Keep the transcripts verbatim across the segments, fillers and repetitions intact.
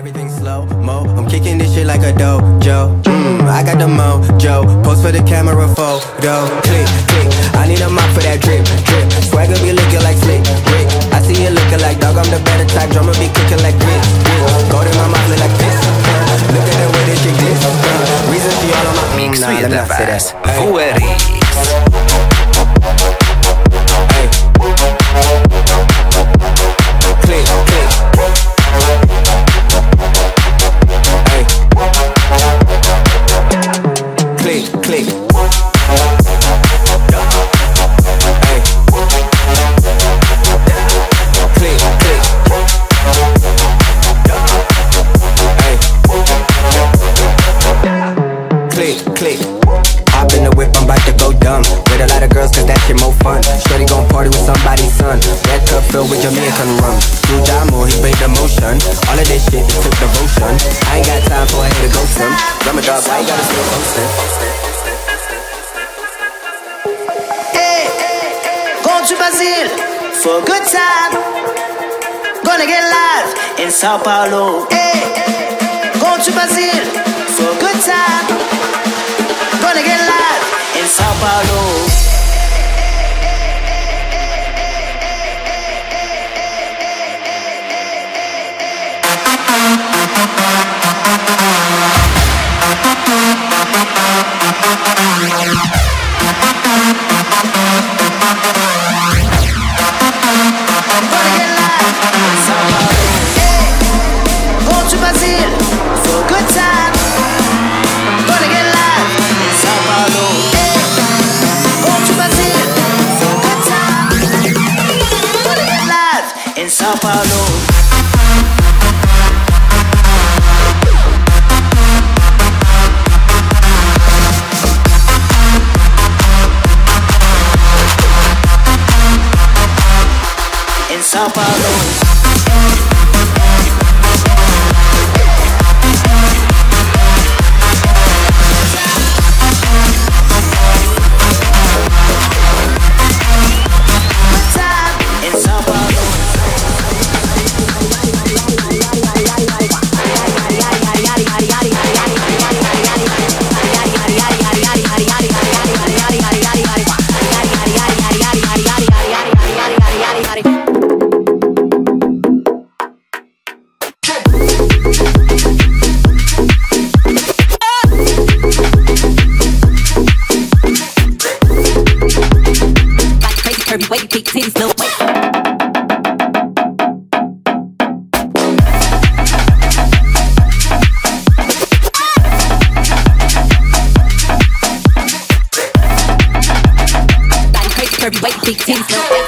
everything slow mo. I'm kicking this shit like a dojo. Mmm, I got the mojo. Post for the camera photo. Click, click. I need a mop for that drip, drip. Swagger be looking like slick, Rick. I see you looking like dog. I'm the better type. Drummer be kicking like grits, grits. Gold in my mouth look like piss. Look at the way this shit glitz. Reason for all on my mm, nah, let me not say that. W R X. Hey. Click, click. Hey. Click, click. Hey. Click, click. Hey. Click, click. Hop in the whip, I'm about to go dumb. With a lot of girls, cause that shit more fun. Shorty gon' party with somebody's son. Red cup filled with Jamaican rum. Blue Jamo, he made the motion. All of this shit, it took devotion. I ain't got time for a hater to ghost him. I'm a dog, why you gotta still post it? Hey, going to Brazil for a good time. Gonna get live in Sao Paulo. Hey, going to Brazil for a good time. Gonna get live in Sao Paulo. Sao Paulo. In Sao Paulo. Wait, big titties, no wait. Body crazy, curvy, wait, big titties, no wait.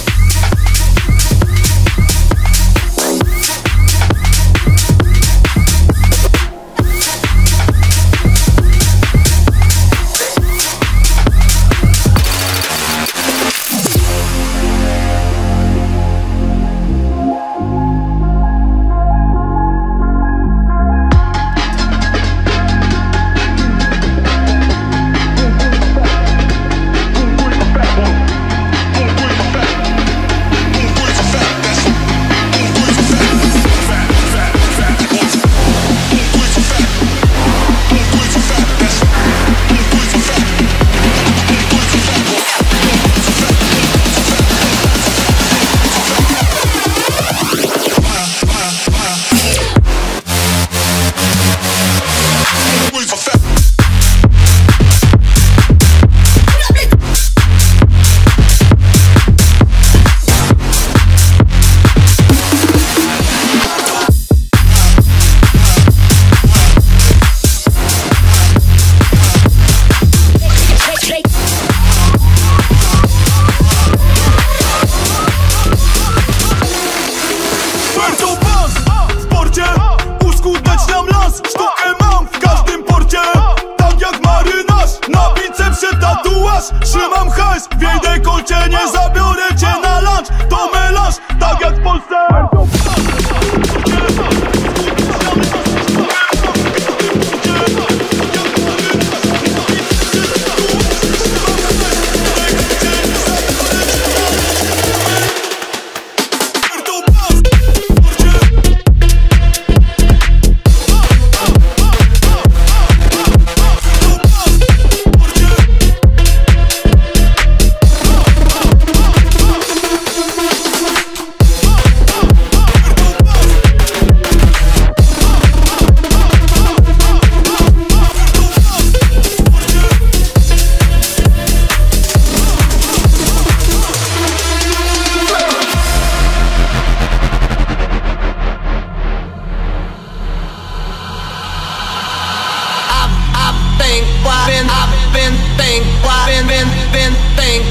Trzymam hajs, w jej dekolcie nie zabiorę cię na lunch. To melanż, tak jak w Polsce.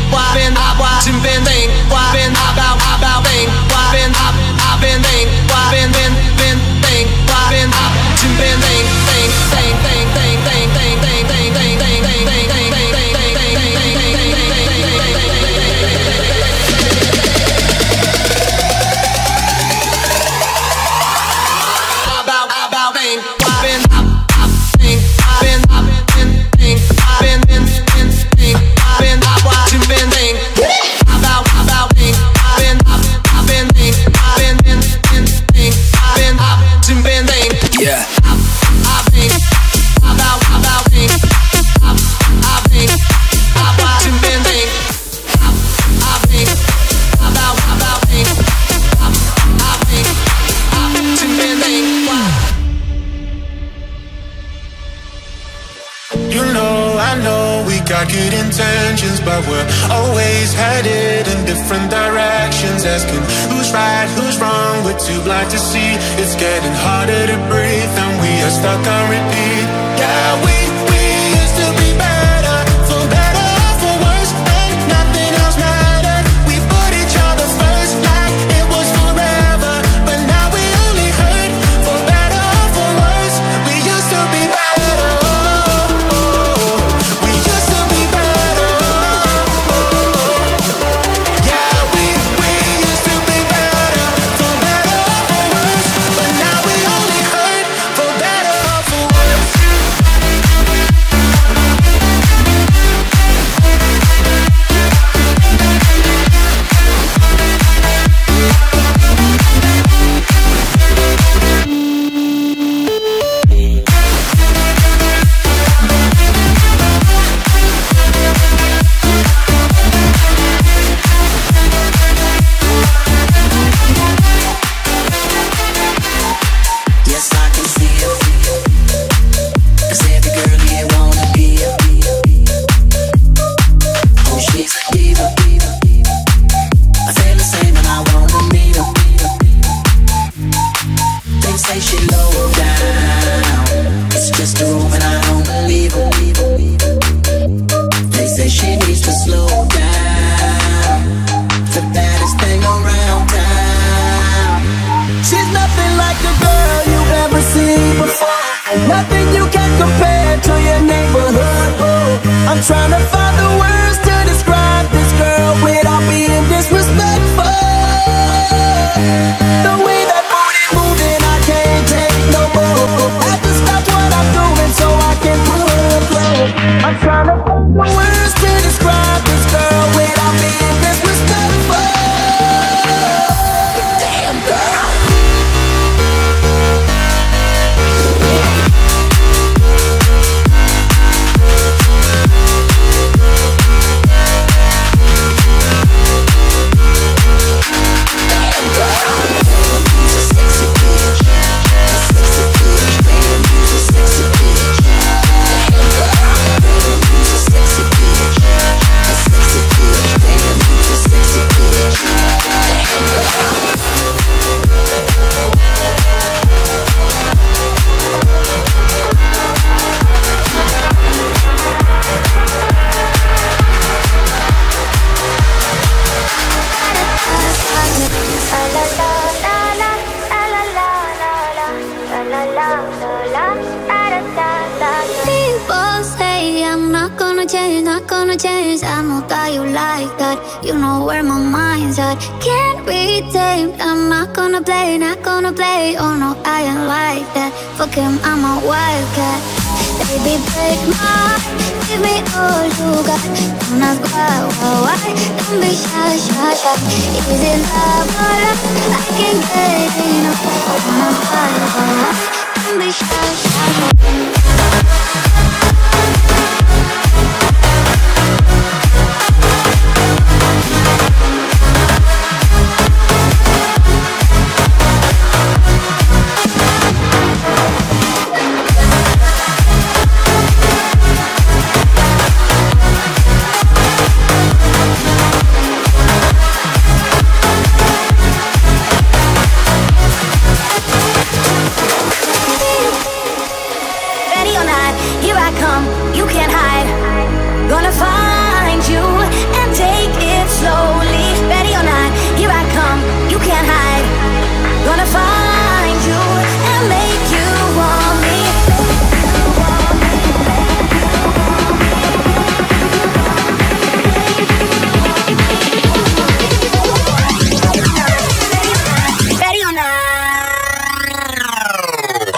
why been I watching been thing, why been about about thing, why been I I been thing, why been been been thing, why been I watching been thing, thing thing thing thing thing thing thing thing thing thing thing thing thing thing about about thing, why been I I thing, why been I been thing, why been been been thing, why been I watching been thing, about about thing, why been I I been thing, why been been been thing, why been I watching been thing, Yeah. I think about about thing, I I think I watching been thing, I think about about thing, I I think I watching been thing. You know, I know we got good intentions, but we're always headed in different directions. Asking who's right, who's wrong, we're too blind to see. It's getting harder to breathe and we are stuck on repeat. Yeah, we, we used to be better, for better or for worse, and nothing else mattered. We put each other first like it was forever, but now we only hurt, for better or for worse. We used to be better.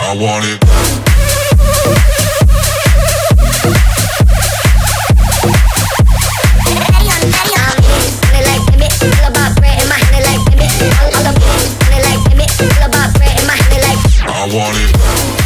I want it. I want it.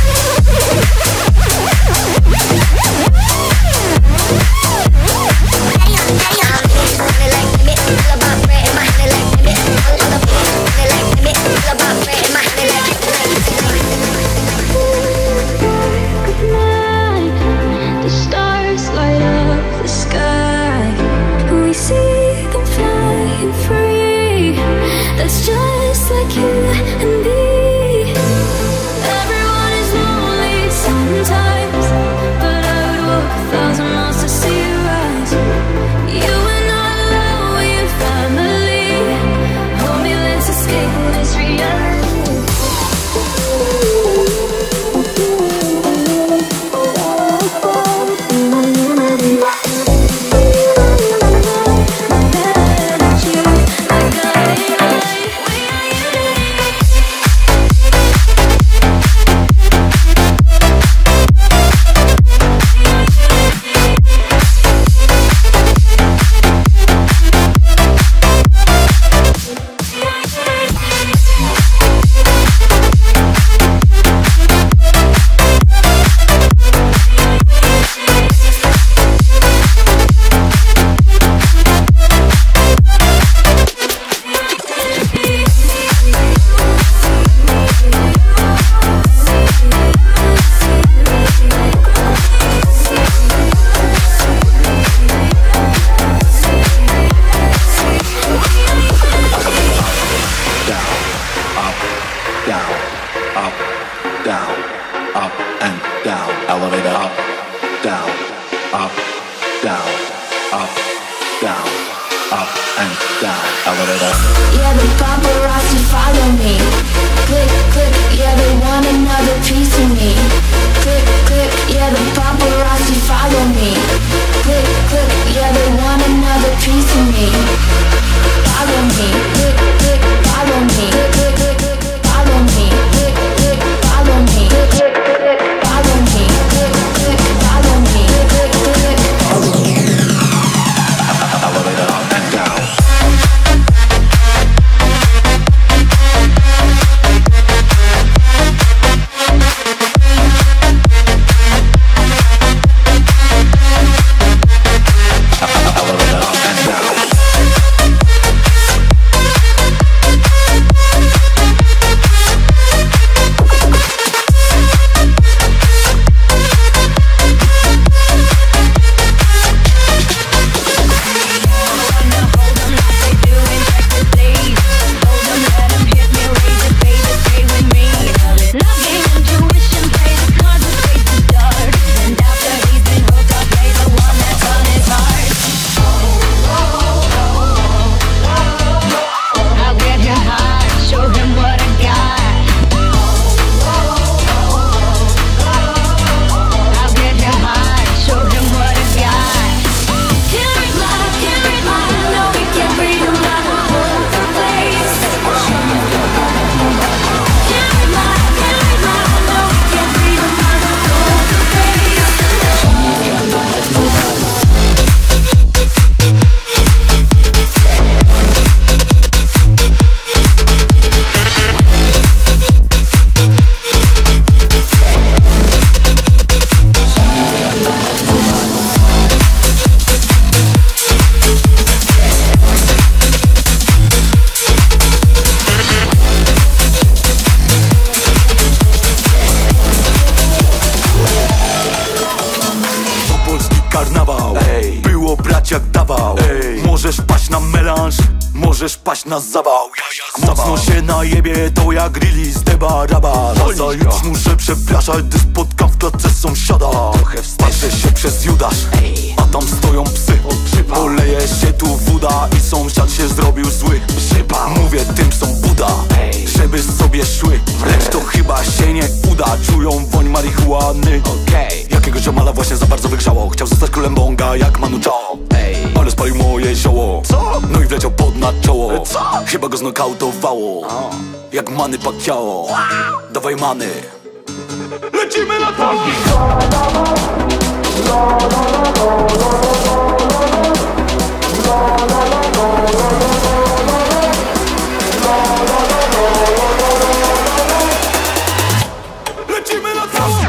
możesz paść na zawał. Mocno się najebie, to jak release deba raba. Nazajutrz muszę przepraszać, gdy spotkam w klatce sąsiada. Patrzę się przez Judasz, a tam stoją psy. Poleje się tu woda i sąsiad się zrobił zły. Mówię tym są Buda, żeby sobie szły. Lecz to chyba się nie uda, czują woń marihuany. Jakiegoś ziomala właśnie za bardzo wygrzało. Chciał zostać królem bonga jak Manu Chao, ale spalił moje zioło. No i wleciał pod na czoło. Chyba go znokautowało jak Manny Pacquiao. Dawaj Manny, lecimy na tanki. Lecimy na tanki.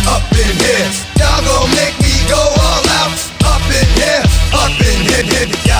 Y'all gon' make me go all out. Up in here, up in here, here.